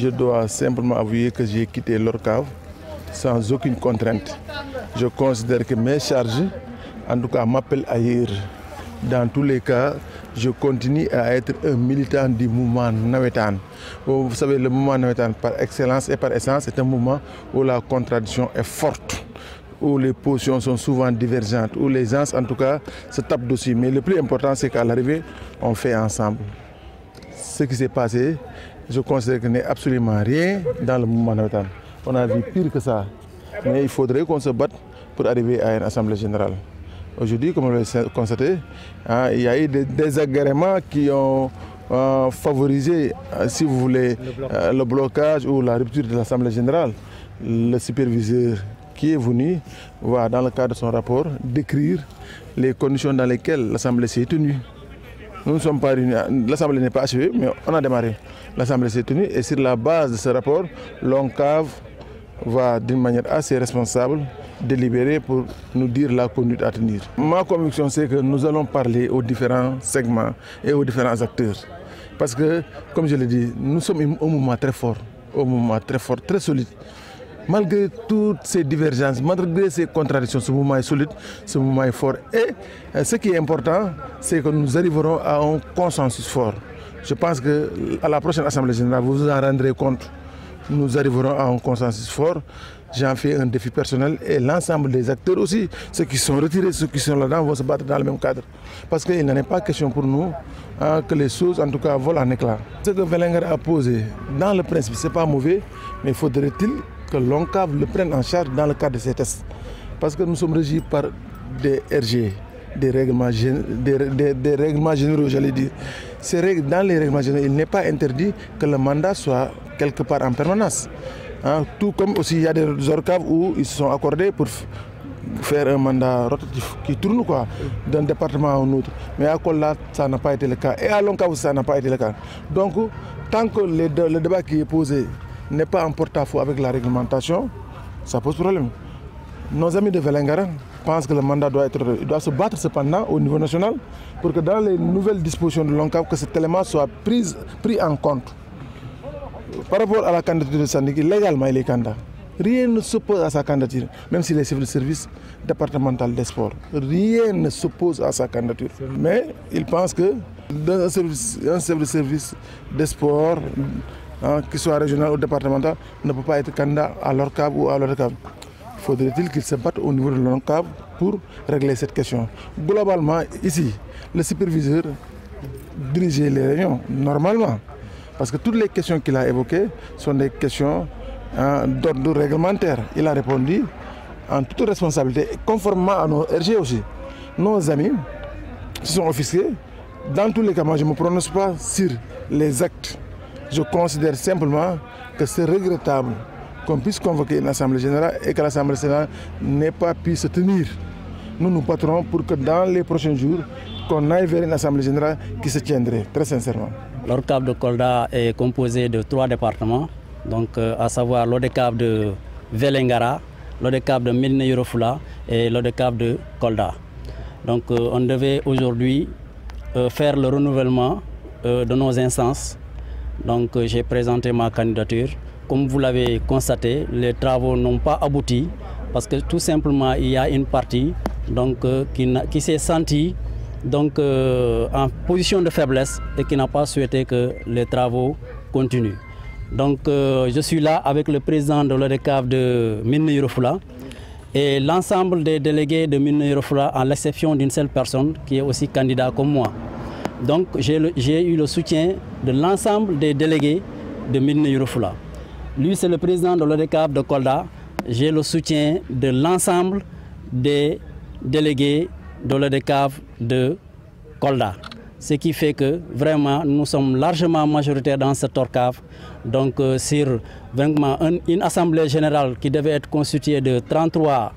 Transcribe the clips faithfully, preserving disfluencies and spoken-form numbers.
dois simplement avouer que j'ai quitté l'ORCAV sans aucune contrainte. Je considère que mes charges, en tout cas, m'appellent ailleurs. Dans tous les cas, je continue à être un militant du mouvement Nawetan. Vous savez, le mouvement Nawetan, par excellence et par essence, c'est un mouvement où la contradiction est forte, où les positions sont souvent divergentes, où les gens, en tout cas, se tapent dessus. Mais le plus important, c'est qu'à l'arrivée, on fait ensemble. Ce qui s'est passé, je considère qu'il n'y a absolument rien dans le mouvement Nawetan. On a vu pire que ça. Mais il faudrait qu'on se batte pour arriver à une assemblée générale. Aujourd'hui, comme vous l'avez constaté, hein, il y a eu des désagréments qui ont euh, favorisé, euh, si vous voulez, euh, le blocage ou la rupture de l'assemblée générale. Le superviseur qui est venu va, dans le cadre de son rapport, décrire les conditions dans lesquelles l'assemblée s'est tenue. Nous ne sommes pas réunis, l'assemblée n'est pas achevée, mais on a démarré. L'assemblée s'est tenue et sur la base de ce rapport, l'ONCAV va d'une manière assez responsable délibérer pour nous dire la conduite à tenir. Ma conviction, c'est que nous allons parler aux différents segments et aux différents acteurs. Parce que, comme je l'ai dit, nous sommes au mouvement très fort, au mouvement très fort, très solide. Malgré toutes ces divergences, malgré ces contradictions, ce mouvement est solide, ce mouvement est fort. Et ce qui est important, c'est que nous arriverons à un consensus fort. Je pense qu'à la prochaine Assemblée générale, vous vous en rendrez compte. Nous arriverons à un consensus fort. J'en fais un défi personnel et l'ensemble des acteurs aussi, ceux qui sont retirés, ceux qui sont là-dedans, vont se battre dans le même cadre. Parce qu'il n'en est pas question pour nous hein, que les choses, en tout cas, volent en éclats. Ce que Vélingara a posé, dans le principe, ce n'est pas mauvais, mais faudrait-il que l'ONCAV le prenne en charge dans le cadre de ces tests. Parce que nous sommes régis par des R G, des règlements, des, des, des règlements généraux, j'allais dire. Ces règles, dans les règlements généraux, il n'est pas interdit que le mandat soit quelque part en permanence. Hein, tout comme aussi il y a des ORCAV où ils se sont accordés pour faire un mandat rotatif qui tourne quoi, d'un département à un autre. Mais à Kolda, ça n'a pas été le cas. Et à l'ONCAV, ça n'a pas été le cas. Donc, tant que les, le débat qui est posé n'est pas en porte-à-faux avec la réglementation, ça pose problème. Nos amis de Vélingara pensent que le mandat doit, être, doit se battre cependant au niveau national pour que dans les nouvelles dispositions de l'ONCAV, que cet élément soit pris, pris en compte. Par rapport à la candidature de Sandiki, légalement il est candidat. Rien ne s'oppose à sa candidature, même s'il est chef de service départemental des sports. Rien ne s'oppose à sa candidature. Mais il pense que un service, un chef de service des sports, hein, qu'il soit régional ou départemental, ne peut pas être candidat à l'ORCAV ou à l'ORCAV. Faudrait-il qu'il se batte au niveau de l'ONCAV pour régler cette question. Globalement, ici, le superviseur dirigeait les réunions, normalement. Parce que toutes les questions qu'il a évoquées sont des questions hein, d'ordre réglementaire. Il a répondu en toute responsabilité, conformément à nos R G aussi. Nos amis se sont offusqués. Dans tous les cas, moi je ne me prononce pas sur les actes. Je considère simplement que c'est regrettable qu'on puisse convoquer une assemblée générale et que l'assemblée générale n'ait pas pu se tenir. Nous nous battrons pour que dans les prochains jours, qu'on aille vers une assemblée générale qui se tiendrait, très sincèrement. L'ORCAV de Kolda est composé de trois départements, donc euh, à savoir l'ODCAV de Vélingara, l'ODCAV de Médina Yoro Fula et l'ODCAV de Kolda. Donc euh, on devait aujourd'hui euh, faire le renouvellement euh, de nos instances. Donc euh, j'ai présenté ma candidature. Comme vous l'avez constaté, les travaux n'ont pas abouti parce que tout simplement il y a une partie donc, euh, qui, qui s'est sentie donc, euh, en position de faiblesse et qui n'a pas souhaité que les travaux continuent. Donc euh, je suis là avec le président de l'ODCAV de Médina Yoro Fula et l'ensemble des délégués de Médina Yoro Fula, à l'exception d'une seule personne qui est aussi candidat comme moi. Donc j'ai eu le soutien de l'ensemble des délégués de Médina Yoro Fula. Lui, c'est le président de l'ODCAV de Kolda. J'ai le soutien de l'ensemble des délégués de l'ODCAV de Kolda. Ce qui fait que vraiment nous sommes largement majoritaires dans cette ORCAV. Donc euh, sur vraiment un, une assemblée générale qui devait être constituée de trente-trois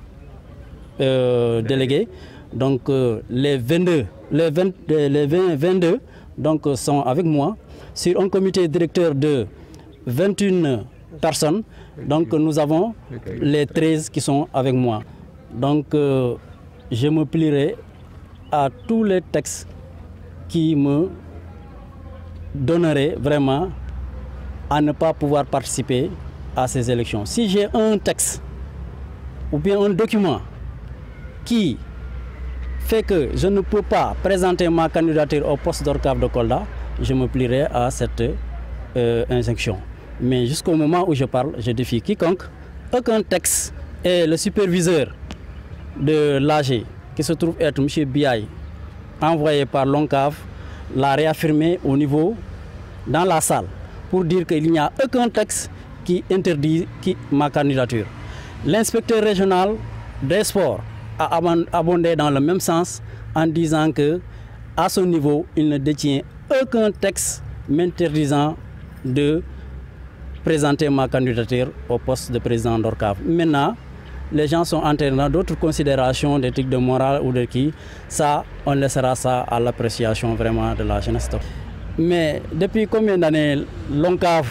euh, délégués, donc euh, les vingt-deux, les vingt, les vingt, vingt-deux donc, euh, sont avec moi. Sur un comité directeur de vingt et une personnes, donc nous avons les treize qui sont avec moi. Donc euh, je me plierai à tous les textes qui me donneraient vraiment à ne pas pouvoir participer à ces élections. Si j'ai un texte ou bien un document qui fait que je ne peux pas présenter ma candidature au poste d'Orcave de Kolda, je me plierai à cette euh, injonction. Mais jusqu'au moment où je parle, je défie quiconque. Aucun texte et le superviseur de l'A G, qui se trouve être M. Biaye, envoyé par l'ONCAV, l'a réaffirmé au niveau, dans la salle, pour dire qu'il n'y a aucun texte qui interdit qui, ma candidature. L'inspecteur régional des sports a abondé dans le même sens en disant que, à son niveau, il ne détient aucun texte m'interdisant de présenter ma candidature au poste de président d'Orcave. Maintenant, les gens sont entrés dans d'autres considérations d'éthique, de morale ou de qui. Ça, on laissera ça à l'appréciation vraiment de la jeunesse. Mais depuis combien d'années l'ONCAV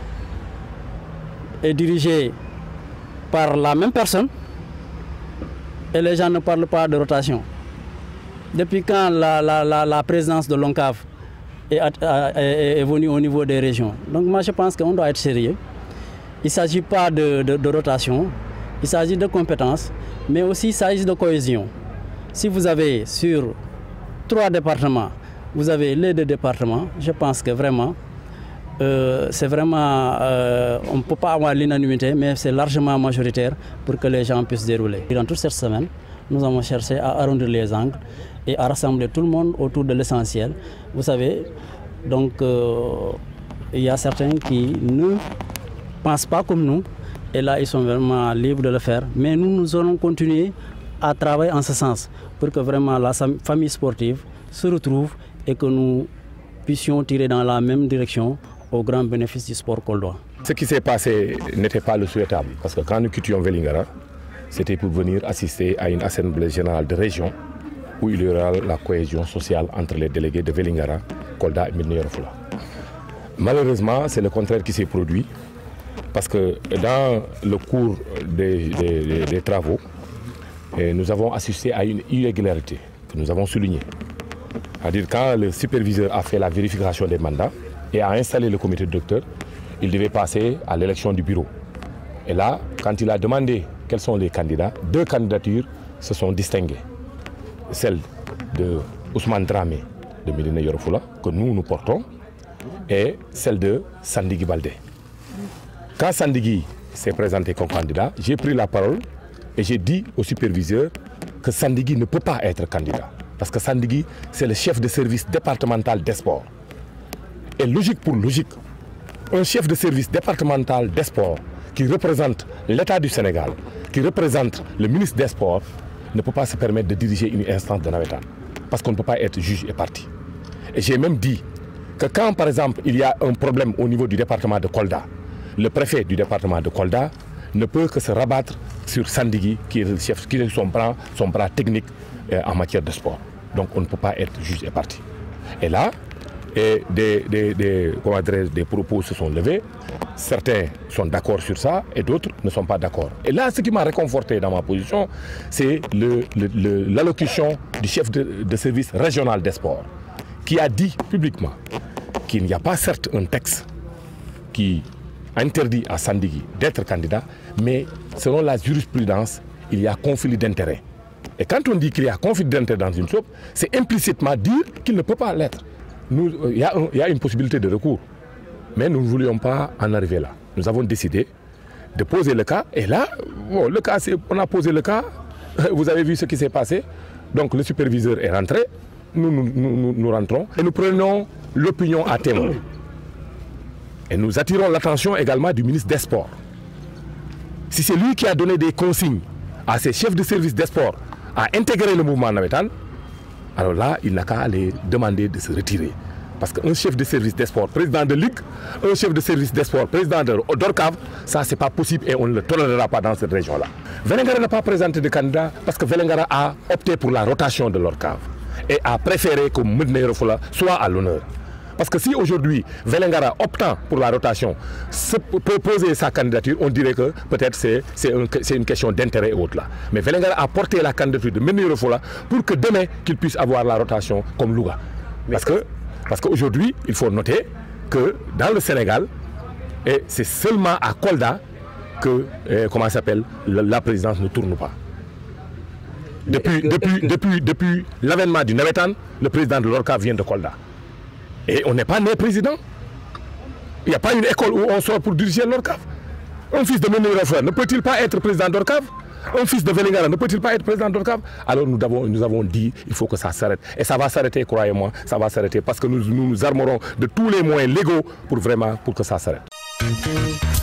est dirigé par la même personne et les gens ne parlent pas de rotation? Depuis quand la, la, la, la présidence de l'ONCAV est, est, est venue au niveau des régions? Donc moi je pense qu'on doit être sérieux. Il ne s'agit pas de, de, de rotation, il s'agit de compétences, mais aussi il s'agit de cohésion. Si vous avez sur trois départements, vous avez les deux départements, je pense que vraiment, euh, c'est vraiment, euh, on ne peut pas avoir l'unanimité, mais c'est largement majoritaire pour que les gens puissent dérouler. Durant toute cette semaine, nous avons cherché à arrondir les angles et à rassembler tout le monde autour de l'essentiel. Vous savez, donc euh, il y a certains qui ne pensent pas comme nous, et là ils sont vraiment libres de le faire. Mais nous, nous allons continuer à travailler en ce sens pour que vraiment la famille sportive se retrouve et que nous puissions tirer dans la même direction au grand bénéfice du sport coldois. Ce qui s'est passé n'était pas le souhaitable, parce que quand nous quittions Vélingara, c'était pour venir assister à une assemblée générale de région où il y aura la cohésion sociale entre les délégués de Vélingara, Kolda et Médina Yoro Foulah. Malheureusement, c'est le contraire qui s'est produit, parce que dans le cours des, des, des travaux, nous avons assisté à une irrégularité que nous avons soulignée. C'est-à-dire quand le superviseur a fait la vérification des mandats et a installé le comité de docteurs, il devait passer à l'élection du bureau. Et là, quand il a demandé quels sont les candidats, deux candidatures se sont distinguées. Celle de Ousmane Dramé de Médina Yoro Foulah, que nous nous portons, et celle de Sandigi Baldé. Quand Sandigi s'est présenté comme candidat, j'ai pris la parole et j'ai dit au superviseur que Sandigi ne peut pas être candidat. Parce que Sandigi, c'est le chef de service départemental des sports. Et logique pour logique, un chef de service départemental des sports qui représente l'État du Sénégal, qui représente le ministre des Sports, ne peut pas se permettre de diriger une instance de navétane. Parce qu'on ne peut pas être juge et partie. Et j'ai même dit que quand, par exemple, il y a un problème au niveau du département de Kolda, le préfet du département de Kolda ne peut que se rabattre sur Sandigi, qui est le chef, qui est son bras, son bras technique euh, en matière de sport. Donc on ne peut pas être juge et partie. Et là, et des, des, des, comment dire, des propos se sont levés. Certains sont d'accord sur ça et d'autres ne sont pas d'accord. Et là, ce qui m'a réconforté dans ma position, c'est l'allocution du chef de, de service régional des sports, qui a dit publiquement qu'il n'y a pas certes un texte qui interdit à Sandigi d'être candidat, mais selon la jurisprudence, il y a conflit d'intérêts. Et quand on dit qu'il y a conflit d'intérêts dans une chose, c'est implicitement dire qu'il ne peut pas l'être. Il y, y a une possibilité de recours, mais nous ne voulions pas en arriver là. Nous avons décidé de poser le cas, et là, bon, le cas, on a posé le cas, vous avez vu ce qui s'est passé, donc le superviseur est rentré, nous, nous, nous, nous rentrons, et nous prenons l'opinion à témoin. Et nous attirons l'attention également du ministre des Sports. Si c'est lui qui a donné des consignes à ses chefs de service des sports à intégrer le mouvement navétane, alors là, il n'a qu'à les demander de se retirer. Parce qu'un chef de service des sports, président de Ligue, un chef de service des sports, président d'Orcave, ça, c'est pas possible et on ne le tolérera pas dans cette région-là. Vélingara n'a pas présenté de candidat parce que Vélingara a opté pour la rotation de l'Orcave et a préféré que Médina Yoro Foulah soit à l'honneur. Parce que si aujourd'hui Vélingara optant pour la rotation se proposer sa candidature, on dirait que peut-être c'est un, une question d'intérêt et autres là. Mais Vélingara a porté la candidature de Médina Yoro Foulah pour que demain qu'il puisse avoir la rotation comme Louga. Parce que parce qu'aujourd'hui, il faut noter que dans le Sénégal, Et c'est seulement à Kolda que, euh, comment ça s'appelle, la, la présidence ne tourne pas. Depuis, depuis, depuis, depuis l'avènement du Navetan, le président de l'ORCAV vient de Kolda. Et on n'est pas né président. Il n'y a pas une école où on sort pour diriger l'ORCAV. Un fils de Ménégrafouer ne peut-il pas être président d'ORCAV? Un fils de Vélingara ne peut-il pas être président d'ORCAV? Alors nous avons, nous avons dit il faut que ça s'arrête. Et ça va s'arrêter, croyez-moi, ça va s'arrêter parce que nous, nous nous armerons de tous les moyens légaux pour vraiment pour que ça s'arrête.